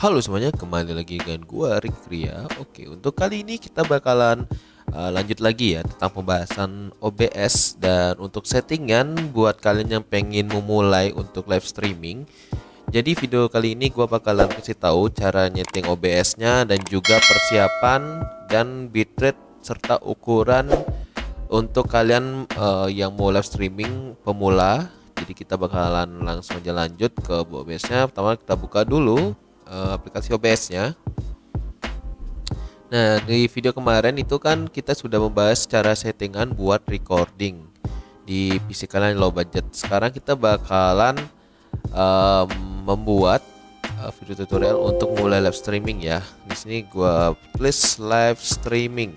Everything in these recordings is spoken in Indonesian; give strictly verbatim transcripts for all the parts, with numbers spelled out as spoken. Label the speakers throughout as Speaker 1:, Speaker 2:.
Speaker 1: Halo semuanya, kembali lagi dengan gua Rick Ria. Oke, untuk kali ini kita bakalan uh, lanjut lagi ya tentang pembahasan O B S. Dan untuk settingan buat kalian yang pengen memulai untuk live streaming, jadi video kali ini gua bakalan kasih tahu cara nyeting O B S-nya dan juga persiapan dan bitrate serta ukuran untuk kalian uh, yang mau live streaming pemula. Jadi kita bakalan langsung aja lanjut ke O B S-nya. Pertama kita buka dulu uh, aplikasi O B S-nya. Nah, di video kemarin itu kan kita sudah membahas cara settingan buat recording di P C kalian low budget. Sekarang kita bakalan um, membuat uh, video tutorial untuk mulai live streaming ya. Di sini gua tulis live streaming.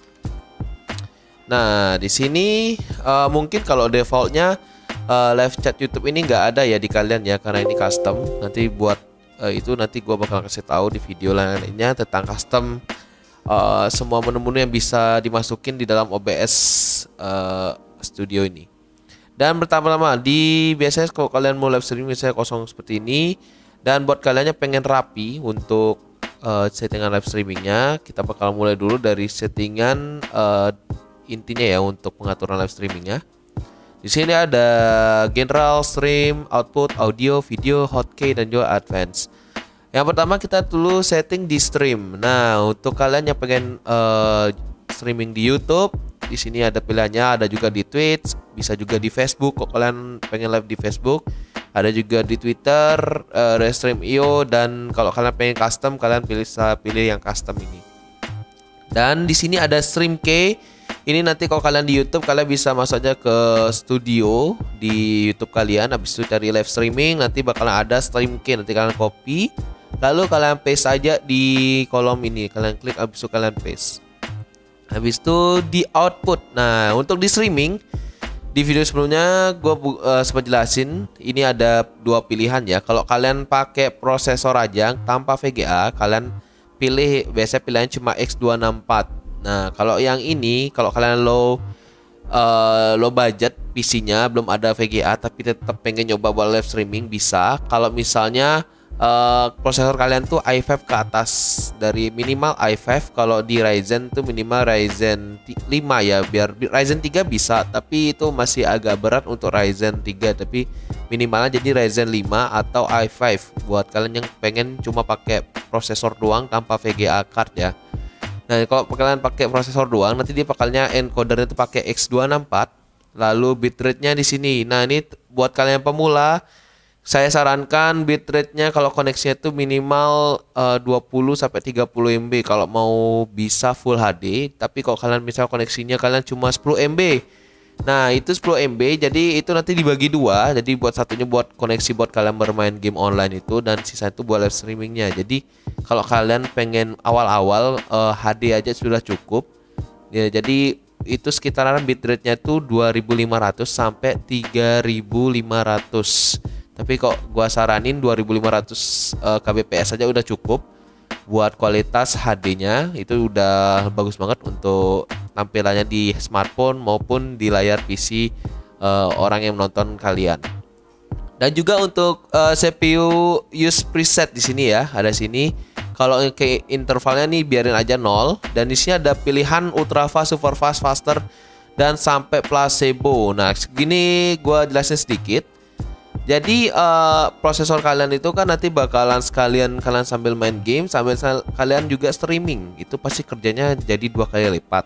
Speaker 1: Nah, di sini uh, mungkin kalau defaultnya uh, live chat YouTube ini nggak ada ya di kalian ya, karena ini custom. Nanti buat uh, itu nanti gua bakal kasih tahu di video lainnya tentang custom uh, semua menu-menu yang bisa dimasukin di dalam O B S uh, Studio ini. Dan pertama-tama di biasanya kalau kalian mau live streaming misalnya kosong seperti ini, dan buat kalian yang pengen rapi untuk uh, settingan live streamingnya, kita bakal mulai dulu dari settingan uh, intinya ya untuk pengaturan live streamingnya. Di sini ada general, stream, output, audio, video, hotkey dan juga advance. Yang pertama kita dulu setting di stream. Nah, untuk kalian yang pengen uh, streaming di YouTube, di sini ada pilihannya, ada juga di Twitch, bisa juga di Facebook. Kalau kalian pengen live di Facebook, ada juga di Twitter, uh, Restream dot i o, dan kalau kalian pengen custom, kalian pilih pilih yang custom ini. Dan di sini ada stream key. Ini nanti kalau kalian di YouTube, kalian bisa masuk aja ke studio di YouTube kalian. Habis itu cari live streaming, nanti bakalan ada stream key. Nanti kalian copy, lalu kalian paste aja di kolom ini. Kalian klik, habis itu kalian paste. Habis itu di output. Nah, untuk di streaming, di video sebelumnya gue uh, sempat jelasin. Ini ada dua pilihan ya. Kalau kalian pakai prosesor aja tanpa V G A, kalian pilih, biasanya pilihan cuma X dua enam empat. Nah, kalau yang ini, kalau kalian low uh, low budget P C-nya belum ada V G A tapi tetap pengen nyoba buat live streaming, bisa. Kalau misalnya uh, prosesor kalian tuh i lima ke atas, dari minimal i lima, kalau di Ryzen tuh minimal Ryzen lima ya. Biar Ryzen tiga bisa, tapi itu masih agak berat untuk Ryzen tiga, tapi minimalnya jadi Ryzen lima atau i lima buat kalian yang pengen cuma pakai prosesor doang tanpa V G A card ya. Nah, kalau kalian pakai prosesor doang, nanti dia pakalnya encodernya itu pakai X dua enam empat, lalu bitrate-nya di sini. Nah, ini buat kalian pemula, saya sarankan bitrate-nya kalau koneksinya itu minimal uh, dua puluh sampai tiga puluh M B kalau mau bisa full H D. Tapi kalau kalian misal koneksinya kalian cuma sepuluh M B, nah itu sepuluh M B, jadi itu nanti dibagi dua. Jadi buat satunya buat koneksi buat kalian bermain game online itu, dan sisa itu buat live streamingnya. Jadi kalau kalian pengen awal-awal uh, H D aja sudah cukup ya. Jadi itu sekitaran bitrate-nya tuh dua ribu lima ratus sampai tiga ribu lima ratus. Tapi kok gua saranin dua ribu lima ratus uh, kbps aja udah cukup. Buat kualitas H D-nya itu udah bagus banget untuk tampilannya di smartphone maupun di layar P C uh, orang yang menonton kalian. Dan juga untuk uh, C P U use preset di sini ya, ada sini. Kalau ke intervalnya nih biarin aja nol, dan di sini ada pilihan ultra fast, super fast, faster, dan sampai placebo. Nah, segini gua jelasin sedikit. Jadi uh, prosesor kalian itu kan nanti bakalan sekalian kalian sambil main game, sambil kalian juga streaming. Itu pasti kerjanya jadi dua kali lipat.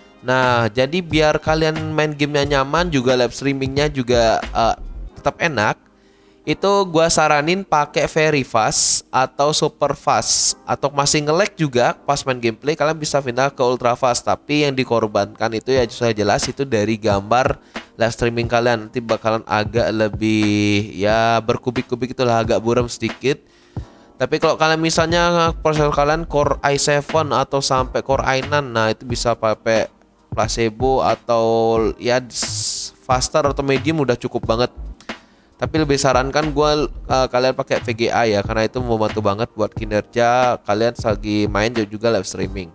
Speaker 1: Nah, jadi biar kalian main gamenya nyaman, juga live streamingnya juga uh, tetap enak, itu gua saranin pakai very fast atau super fast. Atau masih nge-lag juga pas main gameplay, kalian bisa pindah ke ultra fast. Tapi yang dikorbankan itu ya sudah jelas itu dari gambar live streaming kalian, nanti bakalan agak lebih ya berkubik-kubik, itulah agak buram sedikit. Tapi kalau kalian misalnya prosesor kalian Core i tujuh atau sampai Core i enam, nah itu bisa pakai placebo atau ya faster atau medium udah cukup banget. Tapi lebih sarankan gue uh, kalian pakai V G A ya, karena itu membantu banget buat kinerja kalian lagi main dan juga live streaming.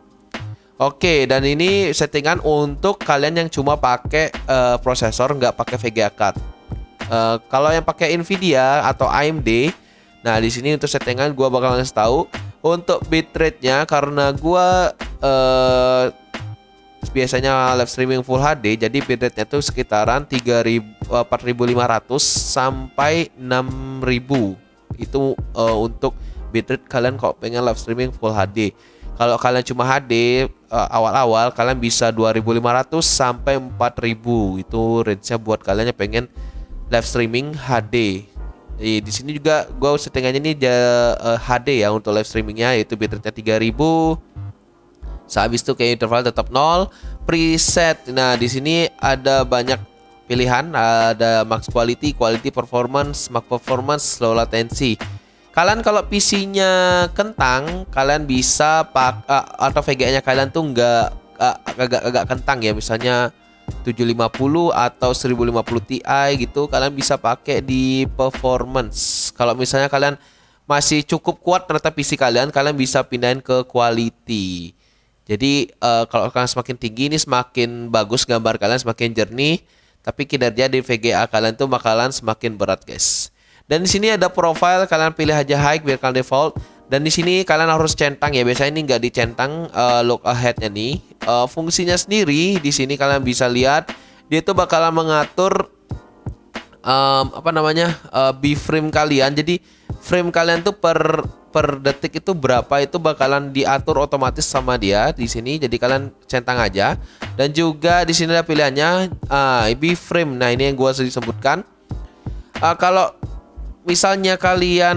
Speaker 1: Oke, dan ini settingan untuk kalian yang cuma pakai uh, prosesor, nggak pakai V G A card. Uh, kalau yang pakai Nvidia atau A M D, Nah, di sini untuk settingan gua bakal ngasih tahu untuk bitrate-nya, karena gua uh, biasanya live streaming full H D, jadi bitrate-nya tuh sekitaran tiga ribu, empat ribu lima ratus sampai enam ribu. Itu uh, untuk bitrate kalian kalau pengen live streaming full H D. Kalau kalian cuma H D uh, awal-awal, kalian bisa dua ribu lima ratus sampai empat ribu. Itu range-nya buat kalian yang pengen live streaming H D. Jadi di sini juga gua settingannya ini uh, H D ya untuk live streamingnya, yaitu bitrate-nya tiga ribu. Sehabis itu kayak interval tetap nol. Preset. Nah, di sini ada banyak pilihan, ada max quality, quality performance, max performance, low latency. Kalian kalau P C-nya kentang, kalian bisa pak uh, atau V G A-nya kalian tuh nggak uh, agak-agak kentang ya, misalnya tujuh lima nol atau seribu lima puluh Ti gitu, kalian bisa pakai di performance. Kalau misalnya kalian masih cukup kuat ternyata P C kalian, kalian bisa pindahin ke quality. Jadi uh, kalau kalian semakin tinggi ini semakin bagus gambar kalian, semakin jernih, tapi kinerja di V G A kalian tuh bakalan semakin berat, guys. Dan di sini ada profile, kalian pilih aja high biar kalian default. Dan di sini kalian harus centang ya. Biasanya ini nggak dicentang uh, look ahead-nya nih. Uh, fungsinya sendiri di sini kalian bisa lihat, dia tuh bakalan mengatur um, apa namanya uh, B frame kalian. Jadi frame kalian tuh per per detik itu berapa, itu bakalan diatur otomatis sama dia di sini. Jadi kalian centang aja. Dan juga di sini ada pilihannya uh, B frame. Nah, ini yang gua sudah sebutkan. Uh, kalau misalnya kalian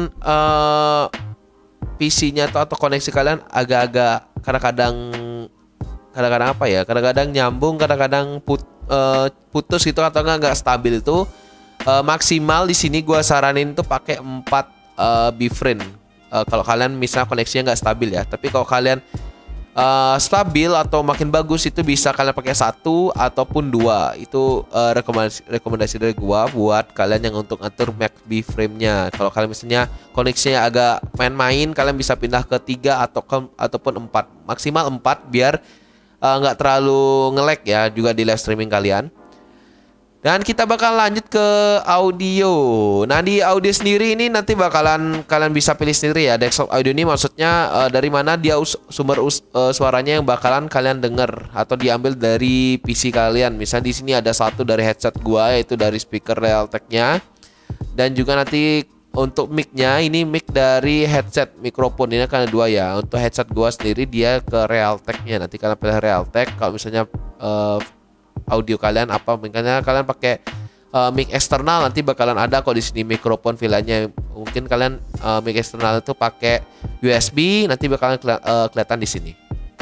Speaker 1: uh, P C-nya atau, atau koneksi kalian agak-agak kadang-kadang kadang-kadang apa ya? Kadang-kadang nyambung, kadang-kadang put, uh, putus gitu atau enggak enggak stabil itu, uh, maksimal di sini gua saranin tuh pakai empat uh, B frame. Uh, kalau kalian misalnya koneksinya nggak stabil ya. Tapi kalau kalian uh, stabil atau makin bagus, itu bisa kalian pakai satu ataupun dua. Itu uh, rekomendasi rekomendasi dari gua buat kalian yang untuk atur max B frame-nya. Kalau kalian misalnya koneksinya agak main-main, kalian bisa pindah ke tiga atau ke, ataupun empat, maksimal empat biar nggak uh, terlalu nge-lag ya juga di live streaming kalian. Dan kita bakal lanjut ke audio. Nah, di audio sendiri ini nanti bakalan kalian bisa pilih sendiri ya. Desktop audio ini maksudnya uh, dari mana dia us sumber us uh, suaranya yang bakalan kalian denger atau diambil dari P C kalian. Misalnya di sini ada satu dari headset gua, yaitu dari speaker Realtek-nya. Dan juga nanti untuk mic-nya ini mic dari headset mikrofon, ini akan ada dua ya. Untuk headset gua sendiri dia ke Realtek-nya. Nanti kalian pilih Realtek. Kalau misalnya uh, audio kalian apa, makanya kalian pakai uh, mic eksternal, nanti bakalan ada kok di sini mikrofon vilanya. Mungkin kalian uh, mic eksternal itu pakai U S B, nanti bakalan keli uh, kelihatan di sini.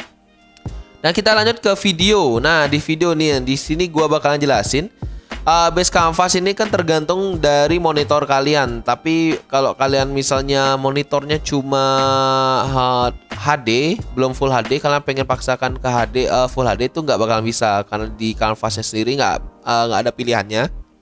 Speaker 1: Dan kita lanjut ke video. Nah, di video nih di sini gua bakalan jelasin uh, base canvas ini kan tergantung dari monitor kalian. Tapi kalau kalian misalnya monitornya cuma uh, H D, belum full H D, kalian pengen paksakan ke H D uh, full H D itu nggak bakalan bisa, karena di canvasnya sendiri nggak uh, nggak ada pilihannya.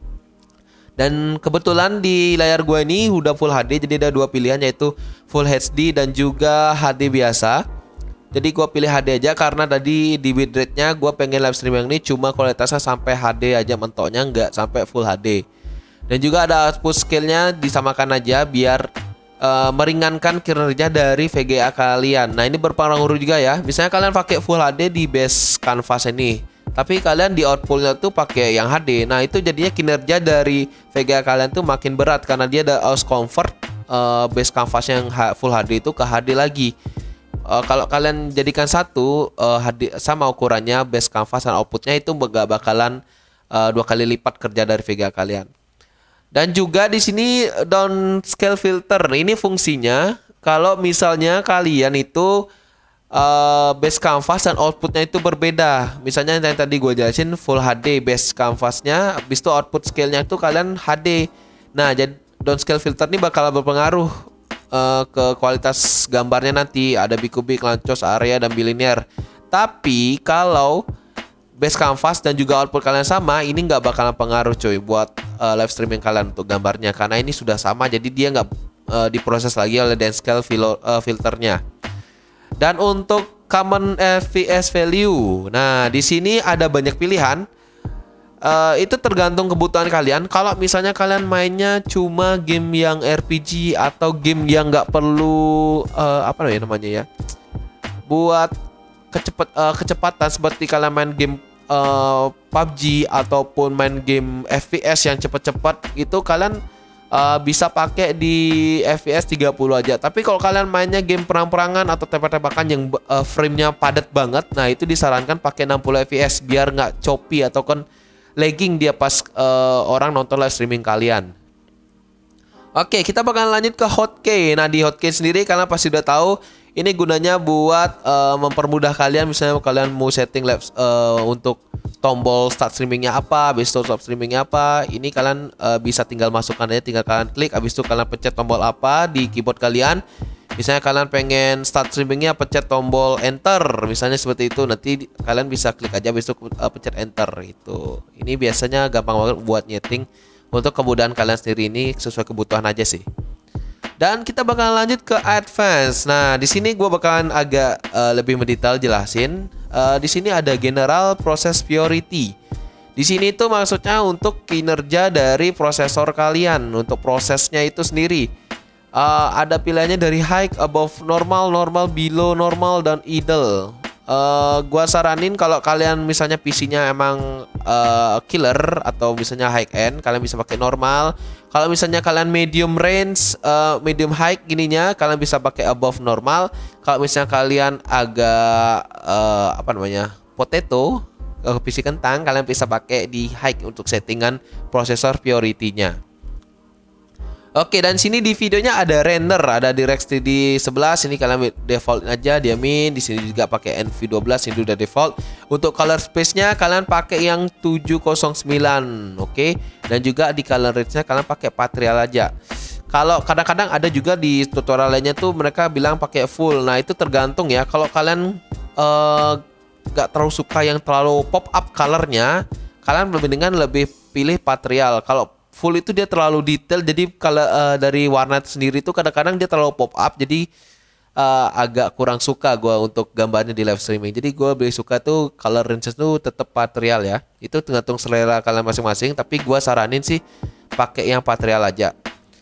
Speaker 1: Dan kebetulan di layar gue ini udah full H D, jadi ada dua pilihan, yaitu full H D dan juga H D biasa. Jadi gue pilih H D aja karena tadi di bitrate-nya gue pengen live streaming ini cuma kualitasnya sampai H D aja, mentoknya nggak sampai full H D. Dan juga ada output scale-nya disamakan aja biar Uh, meringankan kinerja dari V G A kalian. Nah, ini berpengaruh juga ya. Misalnya kalian pakai full H D di base canvas ini, tapi kalian di outputnya tuh pakai yang H D. Nah, itu jadinya kinerja dari V G A kalian tuh makin berat karena dia ada aus convert uh, base canvas yang full H D itu ke H D lagi. Uh, kalau kalian jadikan satu uh, H D sama ukurannya base canvas dan outputnya, itu gak bakalan uh, dua kali lipat kerja dari V G A kalian. Dan juga di sini downscale filter. Ini fungsinya kalau misalnya kalian itu uh, base canvas dan outputnya itu berbeda. Misalnya yang tadi gue jelasin full H D base canvasnya, habis itu output scale-nya itu kalian H D. Nah, jadi downscale filter ini bakal berpengaruh uh, ke kualitas gambarnya nanti. Ada bikubik, lancos, area, dan bilinear. Tapi kalau base canvas dan juga output kalian sama, ini nggak bakalan pengaruh cuy buat uh, live streaming kalian untuk gambarnya, karena ini sudah sama, jadi dia nggak uh, diproses lagi oleh downscale filo, uh, filternya. Dan untuk common F P S value, nah di sini ada banyak pilihan. Uh, itu tergantung kebutuhan kalian. Kalau misalnya kalian mainnya cuma game yang R P G atau game yang nggak perlu uh, apa namanya ya, buat kecepet, uh, kecepatan seperti kalian main game uh, P U B G ataupun main game F P S yang cepet-cepet, itu kalian uh, bisa pakai di F P S tiga puluh aja. Tapi kalau kalian mainnya game perang-perangan atau tembak-tembakan yang uh, frame-nya padat banget, nah itu disarankan pakai enam puluh F P S biar nggak choppy atau kan lagging dia pas uh, orang nonton live streaming kalian. Oke, kita bakal lanjut ke hotkey. Nah, di hotkey sendiri kalian pasti udah tahu ini gunanya buat uh, mempermudah kalian. Misalnya kalian mau setting live uh, untuk tombol start streamingnya apa, habis itu stop streamingnya apa, ini kalian uh, bisa tinggal masukkan aja, tinggal kalian klik, habis itu kalian pencet tombol apa di keyboard kalian. Misalnya kalian pengen start streamingnya, pencet tombol enter, misalnya seperti itu. Nanti kalian bisa klik aja, habis itu uh, pencet enter itu. Ini biasanya gampang banget buat nyeting untuk kemudahan kalian sendiri, ini sesuai kebutuhan aja sih. Dan kita bakal lanjut ke advance. Nah, di sini gue bakalan agak uh, lebih mendetail jelasin. Uh, di sini ada general process priority. Di sini itu maksudnya untuk kinerja dari prosesor kalian, untuk prosesnya itu sendiri. Uh, ada pilihannya dari high, above normal, normal, below normal, dan idle. Uh, gua saranin kalau kalian misalnya P C-nya emang uh, killer atau misalnya high end, kalian bisa pakai normal. Kalau misalnya kalian medium range, uh, medium high gininya, kalian bisa pakai above normal. Kalau misalnya kalian agak uh, apa namanya potato, uh, P C kentang, kalian bisa pakai di high untuk settingan prosesor priority-nya. Oke, dan sini di videonya ada render, ada DirectX tiga D sebelas. Ini kalian default aja, diamin. Di sini juga pakai N V dua belas, ini udah default. Untuk color space-nya kalian pakai yang tujuh nol sembilan, oke. Dan juga di color range-nya kalian pakai Patrial aja. Kalau kadang-kadang ada juga di tutorial lainnya tuh mereka bilang pakai full. Nah, itu tergantung ya. Kalau kalian uh, gak terlalu suka yang terlalu pop up colornya, kalian lebih dengan lebih pilih Patrial. Kalau full itu dia terlalu detail, jadi kalau uh, dari warna sendiri itu kadang-kadang dia terlalu pop up, jadi uh, agak kurang suka gue untuk gambarnya di live streaming. Jadi gue lebih suka tuh color range tuh tetap Patrial ya. Itu tergantung selera kalian masing-masing, tapi gue saranin sih pakai yang Patrial aja.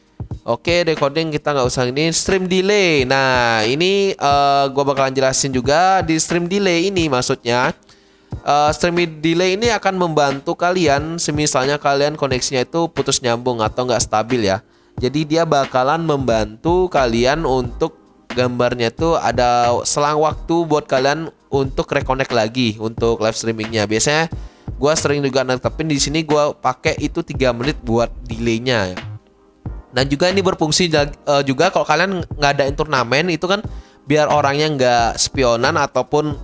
Speaker 1: Oke, decoding kita nggak usah ini. Stream delay. Nah, ini uh, gue bakalan jelasin juga di stream delay ini maksudnya. Uh, streaming delay ini akan membantu kalian semisalnya kalian koneksinya itu putus nyambung atau nggak stabil ya. Jadi dia bakalan membantu kalian untuk gambarnya itu ada selang waktu buat kalian untuk reconnect lagi untuk live streamingnya. Biasanya gue sering juga netepin di sini, gue pakai itu tiga menit buat delaynya. Dan juga ini berfungsi uh, juga kalau kalian ngadain turnamen itu kan biar orangnya nggak spionan ataupun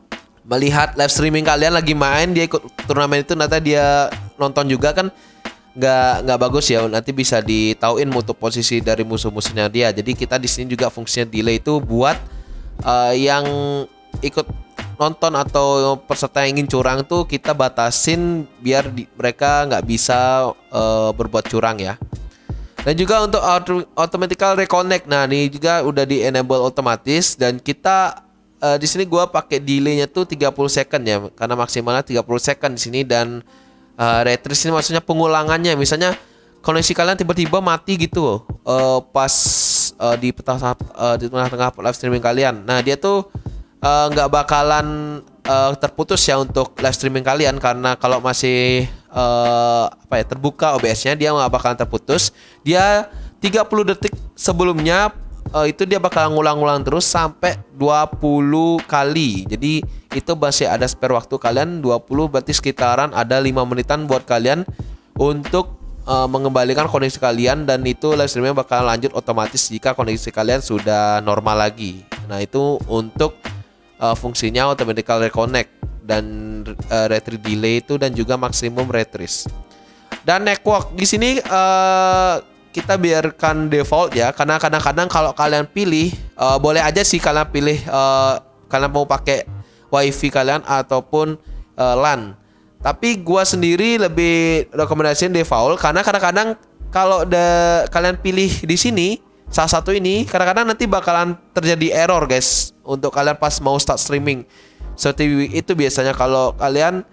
Speaker 1: melihat live streaming kalian lagi main, dia ikut turnamen itu nanti dia nonton juga kan nggak nggak bagus ya, nanti bisa ditauin mutu posisi dari musuh-musuhnya dia. Jadi kita di sini juga fungsinya delay itu buat uh, yang ikut nonton atau peserta yang ingin curang tuh kita batasin biar di, mereka nggak bisa uh, berbuat curang ya. Dan juga untuk auto, automatical reconnect, nah ini juga udah di enable otomatis dan kita Uh, di sini gua pakai delaynya tuh tiga puluh second ya, karena maksimalnya tiga puluh second di sini. Dan uh, retrace ini maksudnya pengulangannya. Misalnya koneksi kalian tiba-tiba mati gitu uh, pas uh, di tengah uh, di tengah-tengah live streaming kalian. Nah, dia tuh nggak uh, bakalan uh, terputus ya untuk live streaming kalian, karena kalau masih uh, apa ya terbuka O B S-nya dia nggak bakalan terputus. Dia tiga puluh detik sebelumnya Uh, itu dia bakal ngulang-ngulang terus sampai dua puluh kali. Jadi itu masih ada spare waktu kalian dua puluh, berarti sekitaran ada lima menitan buat kalian untuk uh, mengembalikan koneksi kalian. Dan itu live streaming bakal lanjut otomatis jika koneksi kalian sudah normal lagi. Nah, itu untuk uh, fungsinya automatical reconnect dan uh, retrieve delay itu, dan juga maximum retrace. Dan network di sini uh, kita biarkan default ya, karena kadang-kadang kalau kalian pilih uh, boleh aja sih kalian pilih uh, kalian mau pakai wifi kalian ataupun uh, LAN. Tapi gua sendiri lebih rekomendasiin default, karena kadang-kadang kalau da, kalian pilih di sini salah satu ini, kadang-kadang nanti bakalan terjadi error guys untuk kalian pas mau start streaming. Seperti itu biasanya kalau kalian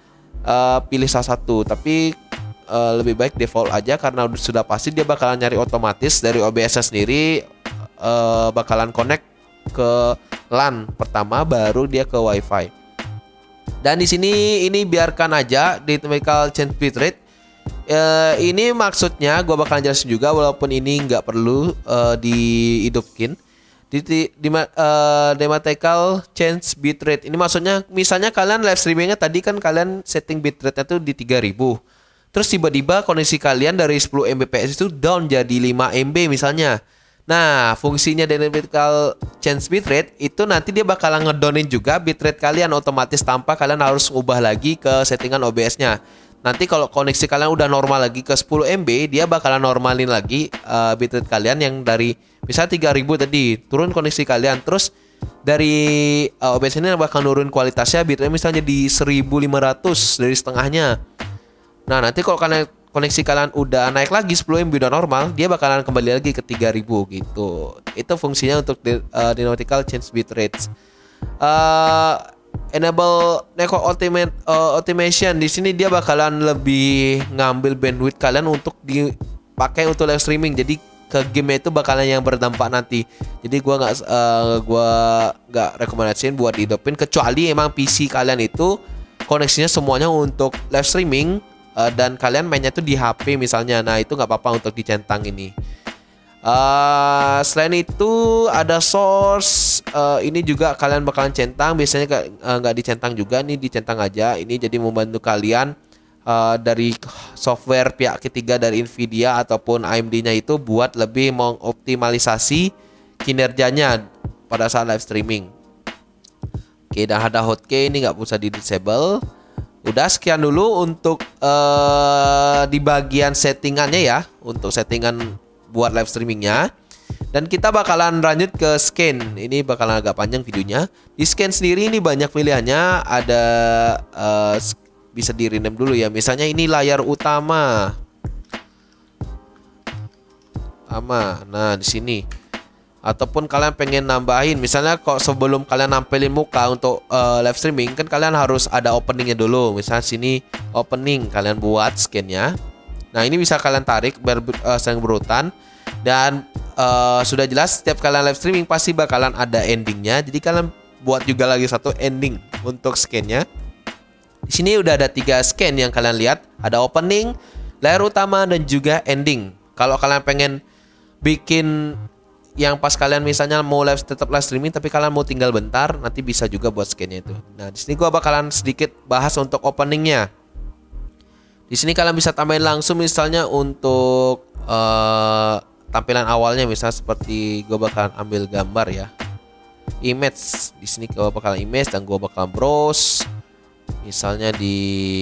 Speaker 1: uh, pilih salah satu, tapi uh, lebih baik default aja karena sudah pasti dia bakalan nyari otomatis dari O B S sendiri, uh, bakalan connect ke LAN pertama baru dia ke WiFi. Dan di sini ini biarkan aja dynamical change bitrate. Uh, ini maksudnya gue bakalan jelasin juga walaupun ini nggak perlu uh, dihidupin. Di, di, di uh, dynamical change bitrate ini maksudnya misalnya kalian live streamingnya tadi kan kalian setting bitrate-nya tuh di tiga ribu, terus tiba-tiba koneksi kalian dari sepuluh megabits itu down jadi lima megabits misalnya. Nah, fungsinya dynamical change bitrate itu nanti dia bakalan ngedownin juga bitrate kalian otomatis tanpa kalian harus ubah lagi ke settingan O B S-nya. Nanti kalau koneksi kalian udah normal lagi ke sepuluh megabits, dia bakalan normalin lagi uh, bitrate kalian yang dari misalnya tiga ribu tadi, turun koneksi kalian. Terus dari uh, O B S ini bakal nurun kualitasnya bitrate misalnya di seribu lima ratus dari setengahnya. Nah, nanti kalau kalian koneksi kalian udah naik lagi sepuluh megabits udah normal, dia bakalan kembali lagi ke tiga ribu gitu. Itu fungsinya untuk uh, dynamical change bitrate. Uh, enable network ultimate uh, automation di sini dia bakalan lebih ngambil bandwidth kalian untuk dipakai untuk live streaming. Jadi ke game itu bakalan yang berdampak nanti. Jadi gua nggak uh, gua nggak rekomendasiin buat dihidupin kecuali emang P C kalian itu koneksinya semuanya untuk live streaming uh, dan kalian mainnya tuh di H P misalnya. Nah, itu nggak apa-apa untuk dicentang ini. Uh, selain itu ada source, uh, ini juga kalian bakalan centang, biasanya nggak uh, dicentang juga, nih dicentang aja. Ini jadi membantu kalian uh, dari software pihak ketiga dari Nvidia ataupun A M D-nya itu buat lebih mengoptimalisasi kinerjanya pada saat live streaming. Oke, dan ada hotkey ini nggak usah di disable. Udah sekian dulu untuk uh, di bagian settingannya ya, untuk settingan buat live streamingnya. Dan kita bakalan lanjut ke scan. Ini bakalan agak panjang videonya. Di scan sendiri ini banyak pilihannya. Ada uh, bisa di rename dulu ya. Misalnya ini layar utama. Utama. Nah, di sini. Ataupun kalian pengen nambahin, misalnya kok sebelum kalian nampilin muka untuk uh, live streaming kan kalian harus ada openingnya dulu. Misalnya sini opening, kalian buat scan-nya. Nah, ini bisa kalian tarik biar uh, sering berurutan. Dan uh, sudah jelas setiap kalian live streaming pasti bakalan ada endingnya. Jadi kalian buat juga lagi satu ending untuk scan-nya. Di sini udah ada tiga scan yang kalian lihat. Ada opening, layar utama, dan juga ending. Kalau kalian pengen bikin yang pas kalian misalnya mau live tetap live streaming tapi kalian mau tinggal bentar, nanti bisa juga buat scan-nya itu. Nah, di sini gua bakalan sedikit bahas untuk openingnya. Di sini kalian bisa tambahin langsung misalnya untuk uh, tampilan awalnya, misalnya seperti gue bakalan ambil gambar ya, image. Di sini gue bakalan image dan gue bakalan browse. Misalnya di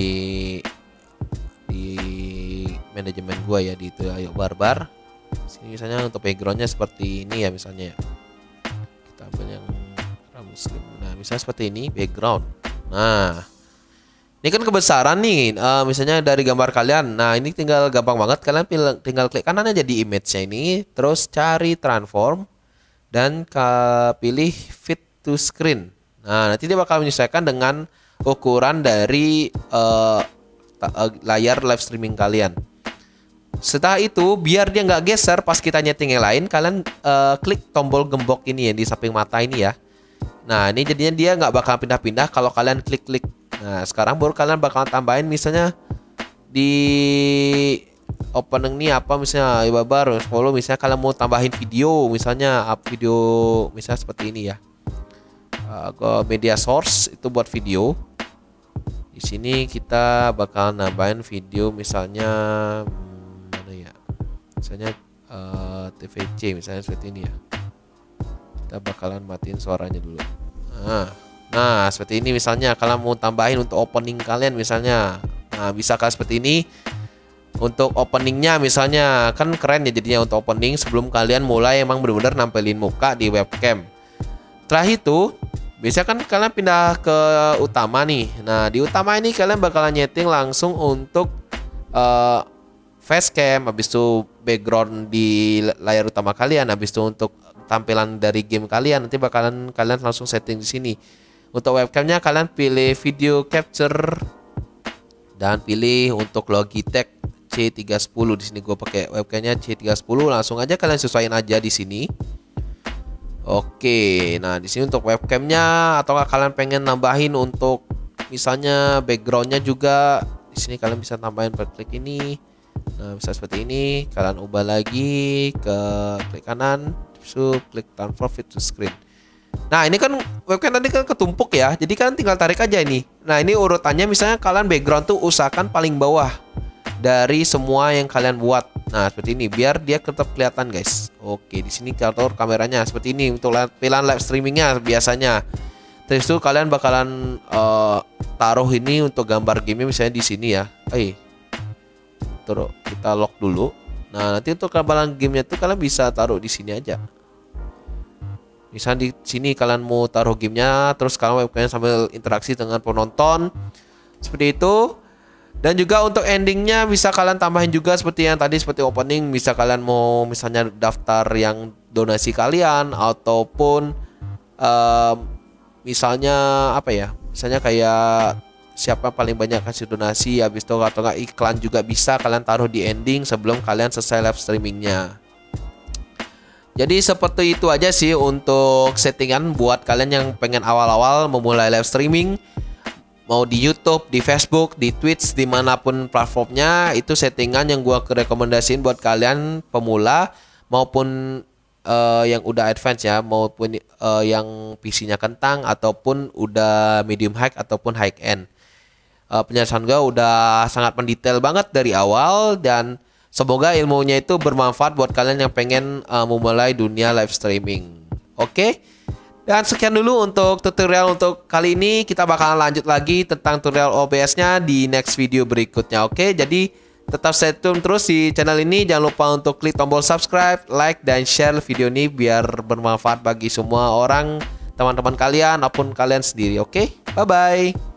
Speaker 1: di manajemen gue ya, di itu ayo barbar. Sini misalnya untuk backgroundnya seperti ini ya misalnya. Kita ambil yang muslim. Nah, misalnya seperti ini background. Nah, ini kan kebesaran nih, uh, misalnya dari gambar kalian. Nah, ini tinggal gampang banget. Kalian pilih, tinggal klik kanan aja di image-nya ini. Terus cari transform. Dan pilih fit to screen. Nah, nanti dia bakal menyesuaikan dengan ukuran dari uh, layar live streaming kalian. Setelah itu, biar dia nggak geser pas kita nyeting yang lain, kalian uh, klik tombol gembok ini ya, di samping mata ini ya. Nah, ini jadinya dia nggak bakal pindah-pindah kalau kalian klik-klik. Nah, sekarang baru kalian bakal tambahin misalnya di opening nih apa misalnya baru follow, misalnya kalian mau tambahin video, misalnya up video misalnya seperti ini ya. Uh, ke media source itu buat video. Di sini kita bakal nambahin video misalnya hmm, mana ya? Misalnya uh, T V C misalnya seperti ini ya. Kita bakalan matiin suaranya dulu. Nah, Nah, seperti ini misalnya kalian mau tambahin untuk opening kalian misalnya. Nah, bisa kalian seperti ini. Untuk openingnya misalnya, kan keren ya jadinya untuk opening sebelum kalian mulai emang benar-benar nampilin muka di webcam. Setelah itu, biasanya kan kalian pindah ke utama nih. Nah, di utama ini kalian bakalan nyeting langsung untuk uh, facecam, habis itu background di layar utama kalian, habis itu untuk tampilan dari game kalian nanti bakalan kalian langsung setting di sini. Untuk webcamnya kalian pilih video capture dan pilih untuk Logitech C tiga sepuluh. Di sini gue pakai webcamnya C tiga sepuluh. Langsung aja kalian sesuaiin aja di sini. Oke, nah di sini untuk webcamnya, atau kalian pengen nambahin untuk misalnya backgroundnya juga, di sini kalian bisa tambahin per klik ini. Nah bisa seperti ini. Kalian ubah lagi ke klik kanan, so klik transfer fit to screen. Nah ini kan webcam tadi kan ketumpuk ya, jadi kalian tinggal tarik aja ini. Nah ini urutannya, misalnya kalian background tuh usahakan paling bawah dari semua yang kalian buat. Nah seperti ini biar dia tetap kelihatan guys. Oke, di sini atur kameranya seperti ini untuk pilihan live streamingnya biasanya. Terus itu kalian bakalan uh, taruh ini untuk gambar game misalnya di sini ya. Eh, terus kita lock dulu. Nah nanti untuk gambaran gamenya tuh kalian bisa taruh di sini aja. Misal di sini kalian mau taruh gamenya, terus kalian webcamnya sambil interaksi dengan penonton seperti itu. Dan juga untuk endingnya bisa kalian tambahin juga seperti yang tadi, seperti opening. Bisa kalian mau misalnya daftar yang donasi kalian, ataupun um, misalnya apa ya, misalnya kayak siapa paling banyak kasih donasi, habis itu atau nggak iklan juga bisa kalian taruh di ending sebelum kalian selesai live streamingnya. Jadi seperti itu aja sih untuk settingan buat kalian yang pengen awal-awal memulai live streaming. Mau di YouTube, di Facebook, di Twitch, dimanapun platformnya, itu settingan yang gua rekomendasiin buat kalian pemula maupun uh, yang udah advance ya, maupun uh, yang P C-nya kentang ataupun udah medium high ataupun high end. Uh, penjelasan gua udah sangat mendetail banget dari awal, dan semoga ilmunya itu bermanfaat buat kalian yang pengen uh, memulai dunia live streaming. Oke? Okay? Dan sekian dulu untuk tutorial untuk kali ini. Kita bakalan lanjut lagi tentang tutorial O B S-nya di next video berikutnya. Oke, jadi tetap stay tune terus di channel ini. Jangan lupa untuk klik tombol subscribe, like, dan share video ini biar bermanfaat bagi semua orang, teman-teman kalian maupun kalian sendiri. Oke, bye-bye.